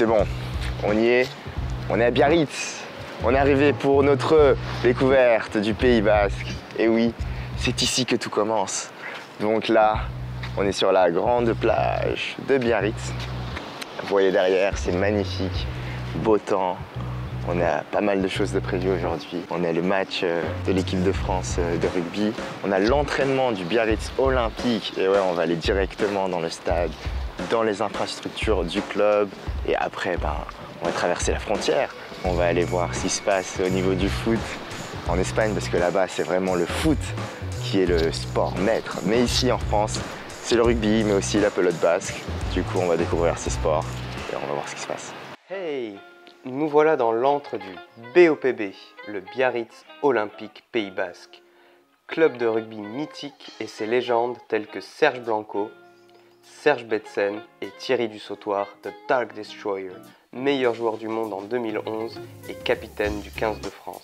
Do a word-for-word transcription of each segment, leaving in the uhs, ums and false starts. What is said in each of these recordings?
c'est bon, on y est, on est à Biarritz. On est arrivé pour notre découverte du Pays Basque. Et oui, c'est ici que tout commence. Donc là, on est sur la grande plage de Biarritz. Vous voyez derrière, c'est magnifique, beau temps. On a pas mal de choses de prévues aujourd'hui. On a le match de l'équipe de France de rugby. On a l'entraînement du Biarritz Olympique. Et ouais, on va aller directement dans le stade, dans les infrastructures du club. Et après, ben, on va traverser la frontière. On va aller voir ce qui se passe au niveau du foot en Espagne, parce que là-bas, c'est vraiment le foot qui est le sport maître. Mais ici, en France, c'est le rugby, mais aussi la pelote basque. Du coup, on va découvrir ces sports et on va voir ce qui se passe. Hey! Nous voilà dans l'antre du B O P B, le Biarritz Olympique Pays Basque. Club de rugby mythique et ses légendes telles que Serge Blanco, Serge Betsen et Thierry Dussautoir, The Dark Destroyer, meilleur joueur du monde en deux mille onze et capitaine du quinze de France.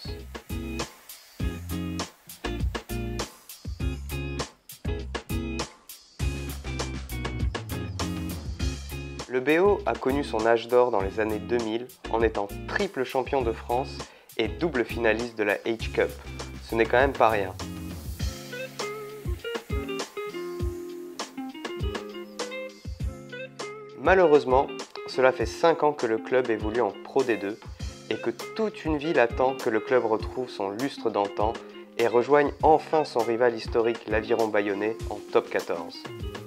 Le B O a connu son âge d'or dans les années deux mille en étant triple champion de France et double finaliste de la H-Cup. Ce n'est quand même pas rien. Malheureusement, cela fait cinq ans que le club évolue en Pro D deux et que toute une ville attend que le club retrouve son lustre d'antan et rejoigne enfin son rival historique l'Aviron Bayonnais en Top quatorze.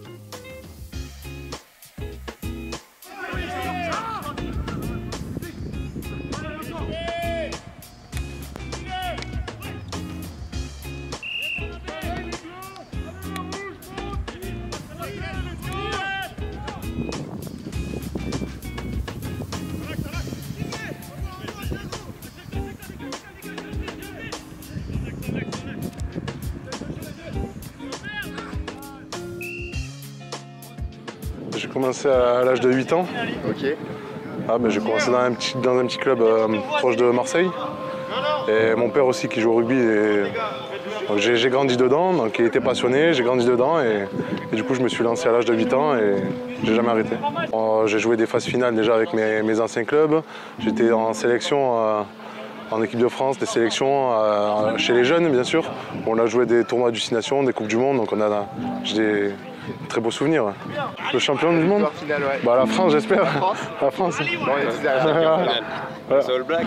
J'ai commencé à l'âge de huit ans. Ok. Ah, ben, j'ai commencé dans un petit, dans un petit club euh, proche de Marseille. Et mon père aussi qui joue au rugby. Et... J'ai, j'ai grandi dedans, donc il était passionné, j'ai grandi dedans et, et du coup je me suis lancé à l'âge de huit ans et j'ai jamais arrêté. Euh, j'ai joué des phases finales déjà avec mes, mes anciens clubs. J'étais en sélection euh, en équipe de France, des sélections euh, chez les jeunes bien sûr. On a joué des tournois d'Ucination, des Coupes du Monde, donc on a j'ai des très beaux souvenirs. Le champion du monde Finale, ouais. Bah la France j'espère. La France. La France. Bon, on est tous derrière la finale. Ouais. C'est All Blacks.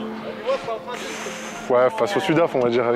Ouais, face au Sudaf on va dire. Allez.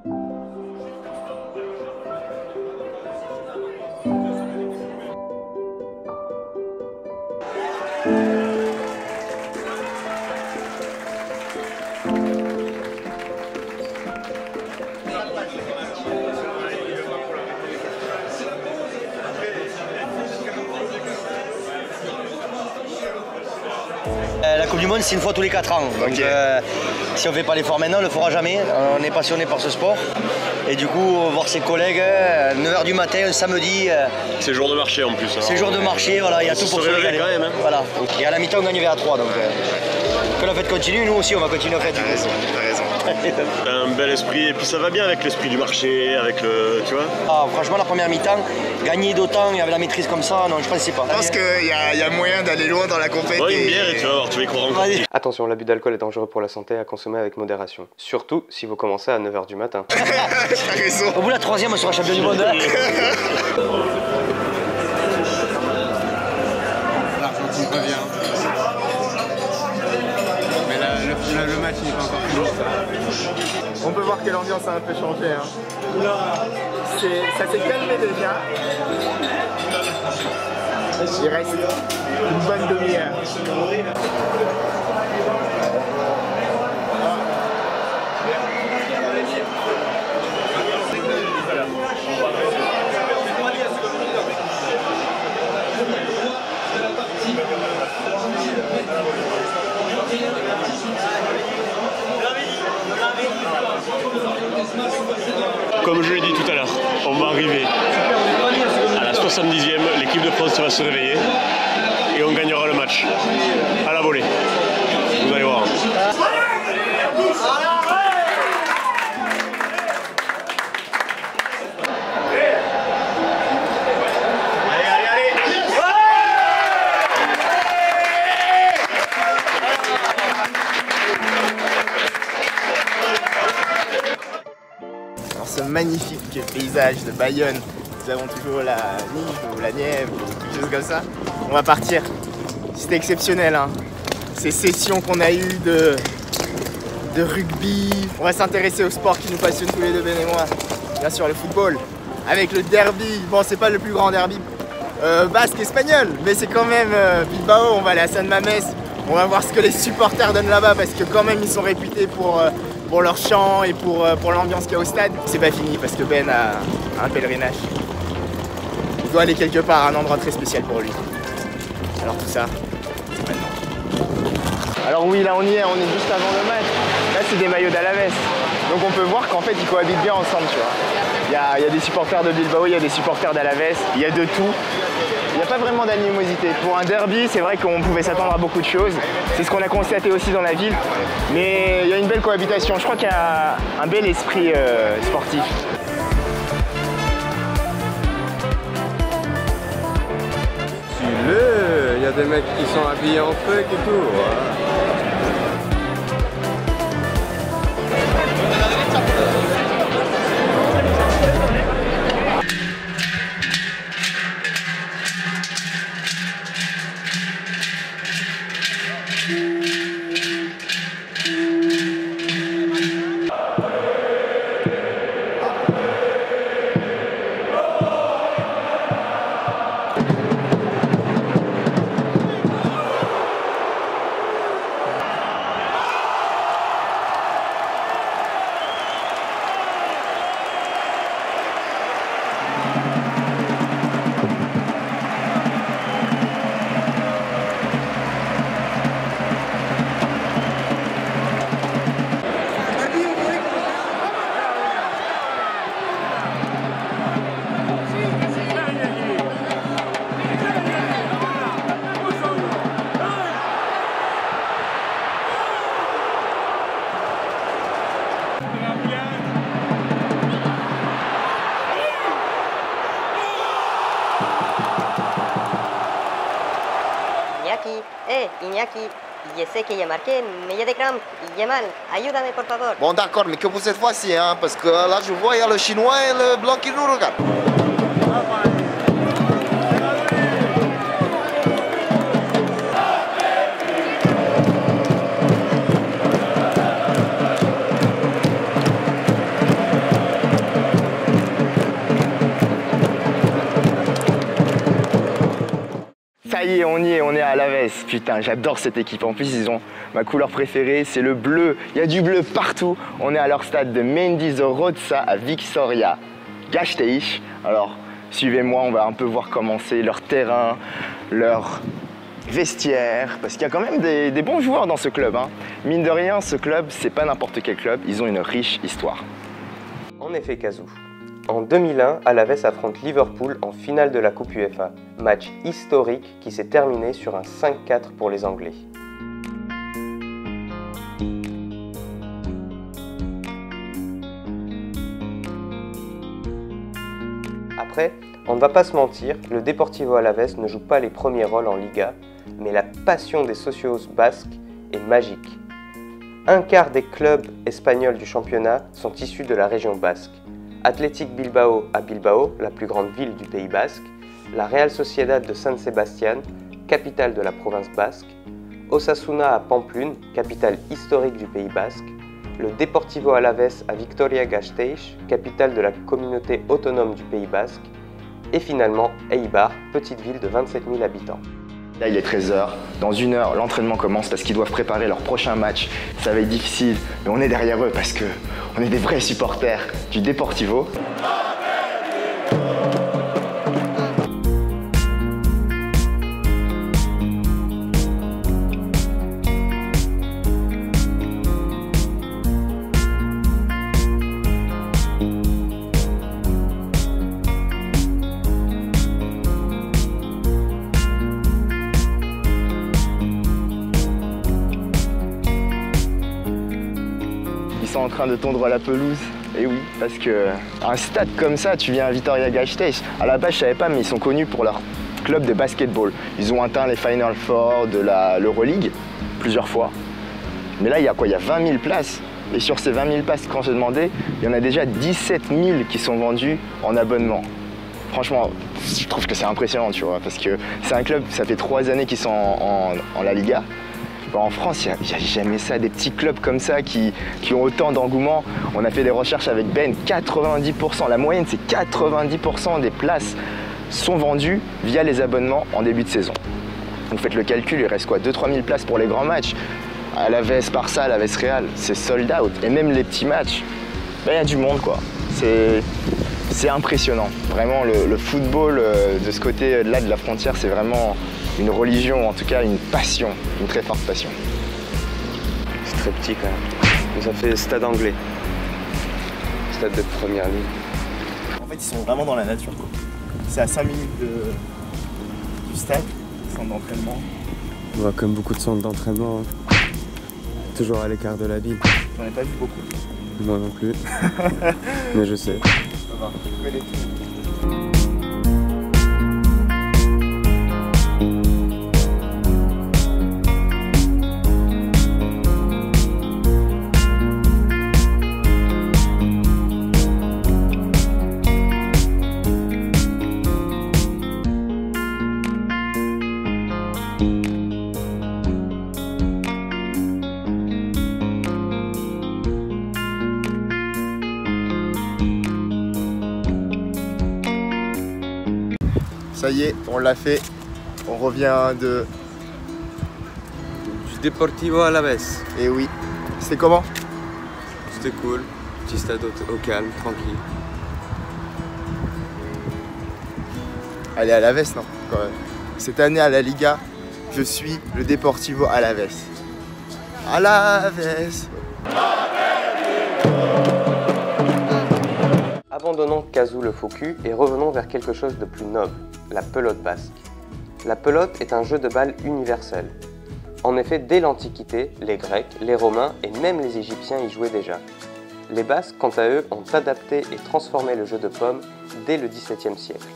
La Coupe du Monde, c'est une fois tous les quatre ans. Donc, okay. euh, si on ne fait pas l'effort maintenant, on ne le fera jamais. On est passionné par ce sport. Et du coup, voir ses collègues, neuf heures du matin, un samedi. C'est jour de marché en plus. C'est jour de marché, voilà, il y a tout pour se régaler. Quand même, hein. Voilà. Et à la mi-temps, on gagne vers trois. Donc, euh, que la fête continue, nous aussi, on va continuer à faire. T'as raison, t'as raison. T'as un bel esprit et puis ça va bien avec l'esprit du marché, avec le. Tu vois. Ah, franchement, la première mi-temps, gagner d'autant et avec la maîtrise comme ça, non, je pensais pas. Je pense qu'il y, y a moyen d'aller loin dans la compétition. Bon, une bière et tu vas voir, tu vas y croire encore. Attention, l'abus d'alcool est dangereux pour la santé, à consommer avec modération. Surtout si vous commencez à neuf heures du matin. T'as raison. Au bout de la troisième, on sera champion du monde. L'Argentine revient. Mais là, le, le, le match n'est pas encore fini. On peut voir que l'ambiance a un peu changé. Hein. C'est, ça s'est calmé déjà. Il reste une bonne demi-heure. Comme je l'ai dit tout à l'heure, on va arriver à la soixante-dixième, l'équipe de France va se réveiller et on gagnera le match à la volée. Vous allez voir. paysages de Bayonne. Nous avons toujours la Nive ou la Nièvre ou quelque chose comme ça. On va partir. C'était exceptionnel, hein. Ces sessions qu'on a eues de, de rugby. On va s'intéresser au sport qui nous passionne tous les deux, Ben et moi. Bien sûr, le football. Avec le derby. Bon, c'est pas le plus grand derby euh, basque espagnol, mais c'est quand même euh, Bilbao. On va aller à San Mamés. On va voir ce que les supporters donnent là-bas parce que quand même ils sont réputés pour, euh, pour leur chant et pour, euh, pour l'ambiance qu'il y a au stade. C'est pas fini parce que Ben a un pèlerinage. Il doit aller quelque part à un endroit très spécial pour lui. Alors tout ça, c'est maintenant. Alors oui, là on y est, on est juste avant le match. Là c'est des maillots d'Alaves. Donc on peut voir qu'en fait ils cohabitent bien ensemble, tu vois. Il y a, il y a des supporters de Bilbao, il y a des supporters d'Alaves, il y a de tout. Il n'y a pas vraiment d'animosité. Pour un derby, c'est vrai qu'on pouvait s'attendre à beaucoup de choses. C'est ce qu'on a constaté aussi dans la ville. Mais il y a une belle cohabitation. Je crois qu'il y a un bel esprit euh, sportif. Suis-le, il y a des mecs qui sont habillés en truc et tout. Voilà. Iñaki, eh, Iñaki, je sais qu'il y a marqué, mais il y a des crampes, il y a mal, ayúdame por favor. Bon d'accord, mais que pour cette fois-ci, hein, parce que là je vois il y a le chinois et le blanc qui nous regardent. Ça y est, on y est, on est à Alaves. Putain, j'adore cette équipe. En plus, ils ont ma couleur préférée, c'est le bleu. Il y a du bleu partout. On est à leur stade de Mendizorroza à Vitoria Gasteiz. Alors, suivez-moi, on va un peu voir comment c'est leur terrain, leur vestiaire, parce qu'il y a quand même des, des bons joueurs dans ce club, hein. Mine de rien, ce club, c'est pas n'importe quel club. Ils ont une riche histoire. En effet, Kazou. En deux mille un, Alaves affronte Liverpool en finale de la Coupe UEFA. Match historique qui s'est terminé sur un cinq quatre pour les Anglais. Après, on ne va pas se mentir, le Deportivo Alaves ne joue pas les premiers rôles en Liga, mais la passion des socios basques est magique. Un quart des clubs espagnols du championnat sont issus de la région basque. Athletic Bilbao à Bilbao, la plus grande ville du Pays basque, la Real Sociedad de San Sebastián, capitale de la province basque, Osasuna à Pamplune, capitale historique du Pays basque, le Deportivo Alaves à Vitoria-Gasteiz, capitale de la communauté autonome du Pays basque, et finalement Eibar, petite ville de vingt-sept mille habitants. Là, il est treize heures. Dans une heure, l'entraînement commence parce qu'ils doivent préparer leur prochain match. Ça va être difficile, mais on est derrière eux parce qu'on est des vrais supporters du Deportivo. Ils sont en train de tondre la pelouse. Et oui, parce que un stade comme ça, tu viens à Vitoria-Gasteiz. À la base, je savais pas, mais ils sont connus pour leur club de basketball. Ils ont atteint les Final Four de l'Euroleague plusieurs fois. Mais là, il y a quoi? Il y a vingt mille places. Et sur ces vingt mille passes quand j'ai demandé, il y en a déjà dix-sept mille qui sont vendus en abonnement. Franchement, je trouve que c'est impressionnant, tu vois, parce que c'est un club, ça fait trois années qu'ils sont en, en, en La Liga. En France, il n'y a, a jamais ça, des petits clubs comme ça qui, qui ont autant d'engouement. On a fait des recherches avec Ben, quatre-vingt-dix pour cent, la moyenne c'est quatre-vingt-dix pour cent des places sont vendues via les abonnements en début de saison. Vous faites le calcul, il reste quoi, deux à trois mille places pour les grands matchs. Alavés, Barça, Alavés, Real, c'est sold out. Et même les petits matchs, ben, il y a du monde quoi. C'est impressionnant. Vraiment, le, le football euh, de ce côté-là de la frontière, c'est vraiment une religion, en tout cas une passion, une très forte passion. C'est très petit quand même. Mais ça fait stade anglais. Stade de première ligne. En fait, ils sont vraiment dans la nature. C'est à cinq minutes de, du stade, centre d'entraînement. On voit comme beaucoup de centres d'entraînement. Hein. Toujours à l'écart de la ville. J'en ai pas vu beaucoup. Moi non plus. Mais je sais. Ça va, je connais tout. Ça y est, on l'a fait. On revient de... Du Deportivo Alavés. Et oui. C'était comment? C'était cool. Petit stade au, au calme, tranquille. Allez, Alavés, non, quand même. Cette année à la Liga, je suis le Deportivo Alavés. Alavés. Abandonnons Kazoo le faux cul et revenons vers quelque chose de plus noble, la pelote basque. La pelote est un jeu de balle universel. En effet, dès l'Antiquité, les Grecs, les Romains et même les Égyptiens y jouaient déjà. Les Basques, quant à eux, ont adapté et transformé le jeu de paume dès le dix-septième siècle.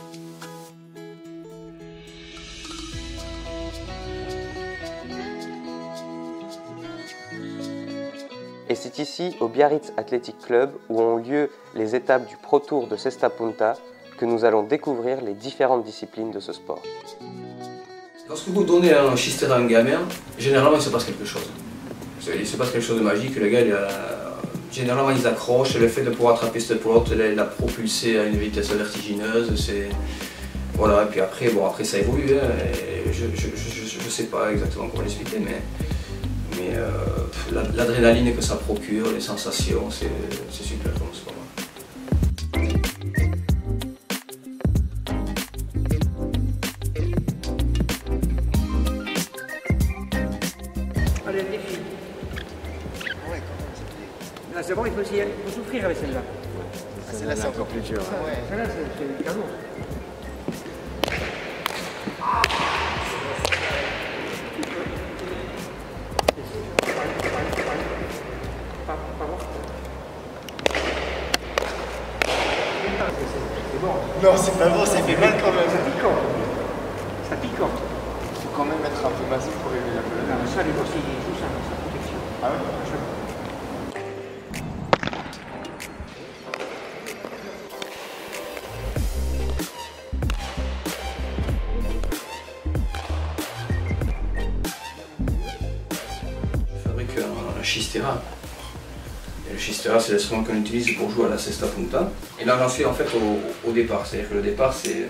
Et c'est ici, au Biarritz Athletic Club, où ont lieu les étapes du Pro Tour de Cesta Punta, que nous allons découvrir les différentes disciplines de ce sport. Lorsque vous donnez un chistera à un gamin, généralement il se passe quelque chose. Il se passe quelque chose de magique, le gars, il a... généralement ils accrochent, le fait de pouvoir attraper cette pelote, la propulser à une vitesse vertigineuse, c'est... Voilà, et puis après, bon, après ça évolue, hein, et je ne sais pas exactement comment l'expliquer, mais... Mais euh, l'adrénaline que ça procure, les sensations, c'est super comme sport. Allez, le défi. Là, c'est bon, il faut, aussi, il faut souffrir avec celle-là. Ah, celle-là, c'est encore plus dur. Ouais. Celle-là, c'est du canon. Non, c'est pas bon, ça fait mal quand même. Ça piquant. Ça piquant. Il faut quand même être un peu massif pour aider la pelote. Non, ça, les gosses, ils jouent ça, sa protection. Ah ouais? Je fabrique un, un chistera. Et le chistera, c'est l'instrument qu'on utilise pour jouer à la cesta punta. Et là, j'en suis en fait au, au départ. C'est-à-dire que le départ, c'est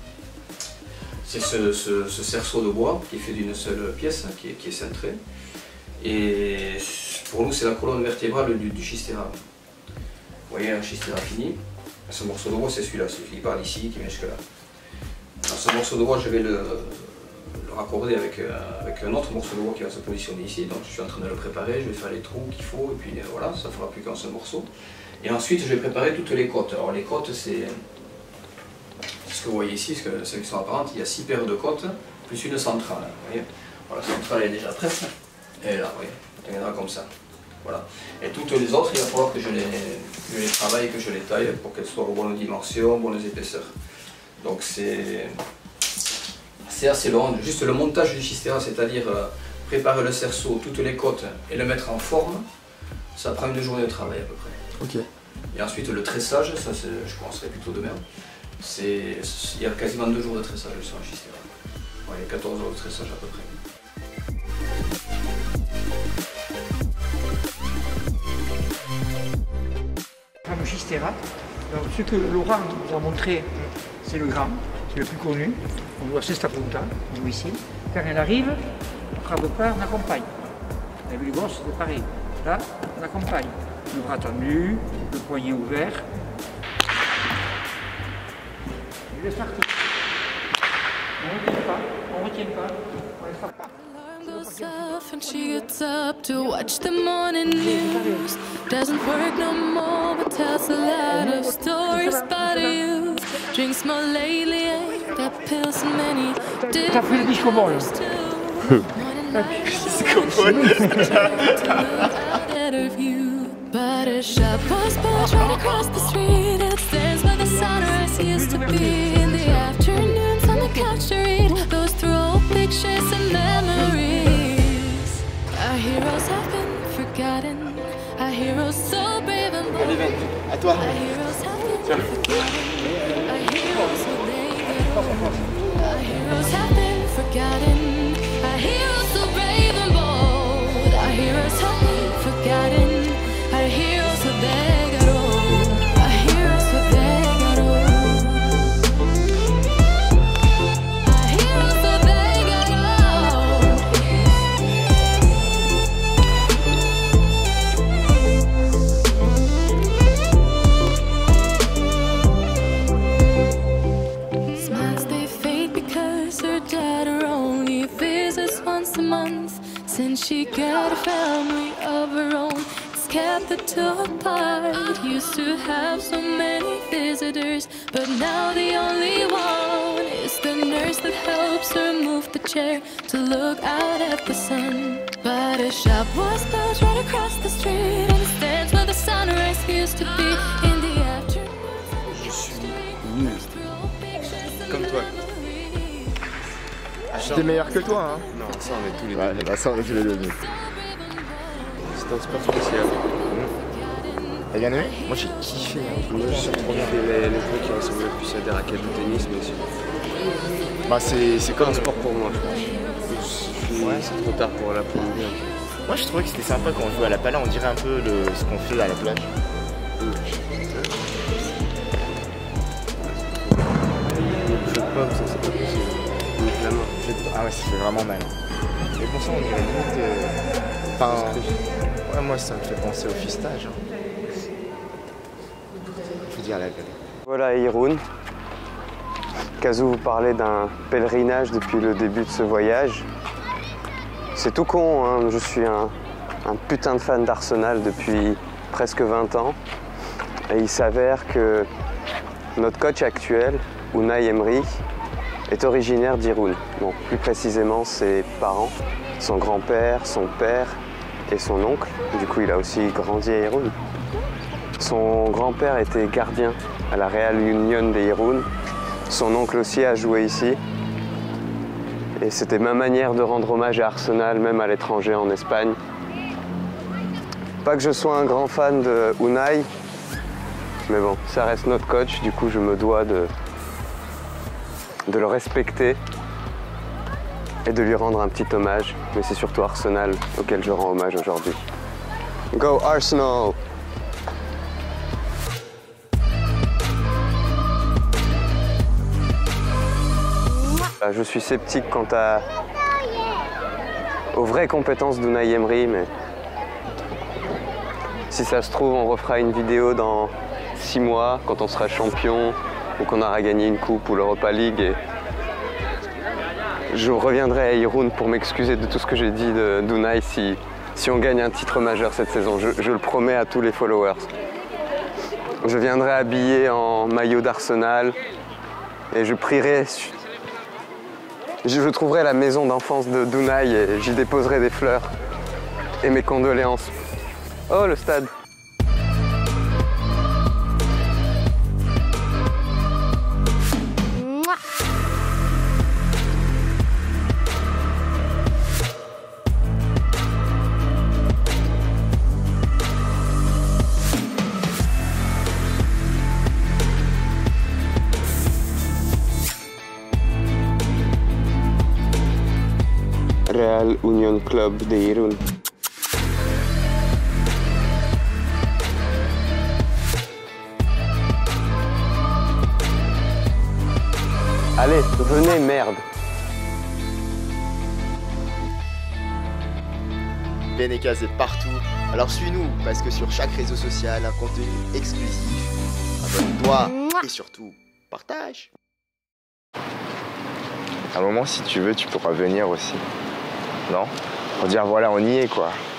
ce, ce, ce cerceau de bois qui est fait d'une seule pièce, qui est, qui est cintré. Et pour nous, c'est la colonne vertébrale du, du chistera. Vous voyez, un chistera fini. Ce morceau de bois, c'est celui-là, celui qui part d'ici, qui vient jusque là. Alors, ce morceau de bois, je vais le, le raccorder avec, avec un autre morceau de bois qui va se positionner ici. Donc je suis en train de le préparer, je vais faire les trous qu'il faut, et puis voilà, ça ne fera plus qu'un seul morceau. Et ensuite, je vais préparer toutes les côtes. Alors les côtes, c'est ce que vous voyez ici, parce que celles qui sont apparentes, il y a six paires de côtes, plus une centrale. Vous voyez, voilà, la centrale est déjà prête. Et là, vous voyez, elle viendra comme ça. Voilà. Et toutes les autres, il va falloir que je les, je les travaille, que je les taille pour qu'elles soient aux bonnes dimensions, bonnes épaisseurs. Donc c'est assez long. Juste le montage du chistera, c'est-à-dire euh, préparer le cerceau, toutes les côtes et le mettre en forme, Ça prend une journée de travail à peu près. Ok. Et ensuite le tressage, ça je commencerai plutôt demain. Il y a quasiment deux jours de tressage sur un schistera. Ouais, il y a quatorze heures de tressage à peu près. Le fameux schistera. Alors, ce que Laurent nous a montré, c'est le grand, c'est le plus connu. On voit Sesta Punta, nous ici. Quand elle arrive, on frappe pas, on accompagne. On a vu les gosses, c'est pareil. Là, on accompagne. Le bras tendu, le poignet ouvert. Et laisse partir. On ne retient pas, on ne retient pas, on laisse pas. Goes off and she gets up to watch the morning news. Doesn't work no more, but tells a lot of stories about you. Drinks more lately, ain't got pills and many different colors too. But a shop was built right across the street. It stands where the sunrise used to be. In the afternoons on the couch to read goes through old pictures and memories. Our heroes have been forgotten. Our heroes so brave and bold. À toi. Our heroes have been forgotten. Our heroes so brave. Our heroes have been forgotten. Our heroes so brave and bold. Our heroes have been forgotten. Our heroes are there, our heroes are there, our heroes are there. Smiles they fade because her daughter only visits once a month. Since she got a family of her own, kept the two apart. Used to have so many visitors, but now the only one is the nurse that helps her move the chair to look out at the sun. But a shop was built right across the street, and it stands where the sunrise used to be in the afternoon. Je suis nul. Comme toi. J'étais meilleur que toi, hein. Non, ça on est tous les ouais, deux. bah ça on est tous les deux. C'est un sport spécial. T'as bien aimé? Moi j'ai kiffé. Hein. Moi j'ai surtout kiffé les, les trucs qui ressemblent le plus à des raquettes de tennis, mais aussi. Bah c'est comme un sport pour moi, je pense. Ouais, c'est trop tard pour l'apprendre bien. Moi je trouvais que c'était sympa quand on jouait à la pala, on dirait un peu le, ce qu'on fait à la plage. Le jeu de pomme, ça c'est pas possible. La main. Ah ouais, ça fait vraiment mal. Mais bon, ça on dirait limite. Euh... Enfin. Ouais, moi ça me fait penser au fistage. Hein. Faut dire la vérité. Voilà Irun. Kazou vous parlait d'un pèlerinage depuis le début de ce voyage. C'est tout con, hein. Je suis un, un putain de fan d'Arsenal depuis presque vingt ans. Et il s'avère que notre coach actuel, Unai Emery, est originaire d'Irun. Bon, plus précisément ses parents, son grand-père, son père et son oncle. Du coup, il a aussi grandi à Irun. Son grand-père était gardien à la Real Unión de Irun. Son oncle aussi a joué ici. Et c'était ma manière de rendre hommage à Arsenal, même à l'étranger, en Espagne. Pas que je sois un grand fan de Unai, mais bon, ça reste notre coach, du coup je me dois de, de le respecter et de lui rendre un petit hommage. Mais c'est surtout Arsenal auquel je rends hommage aujourd'hui. Go Arsenal! Je suis sceptique quant à, aux vraies compétences d'Unai Emery, mais si ça se trouve, on refera une vidéo dans six mois, quand on sera champion, ou qu'on aura gagné une coupe ou l'Europa League. Et je reviendrai à Irun pour m'excuser de tout ce que j'ai dit d'Unai si, si on gagne un titre majeur cette saison. Je, je le promets à tous les followers. Je viendrai habillé en maillot d'Arsenal et je prierai. Je trouverai la maison d'enfance de d'Unai et j'y déposerai des fleurs et mes condoléances. Oh, le stade! Real Union Club de Irún. Allez, venez, merde. Benekaz est partout, alors suis-nous, parce que sur chaque réseau social, un contenu exclusif. Abonne-toi et surtout, partage. À un moment, si tu veux, tu pourras venir aussi. Non? Pour dire, voilà, on y est, quoi.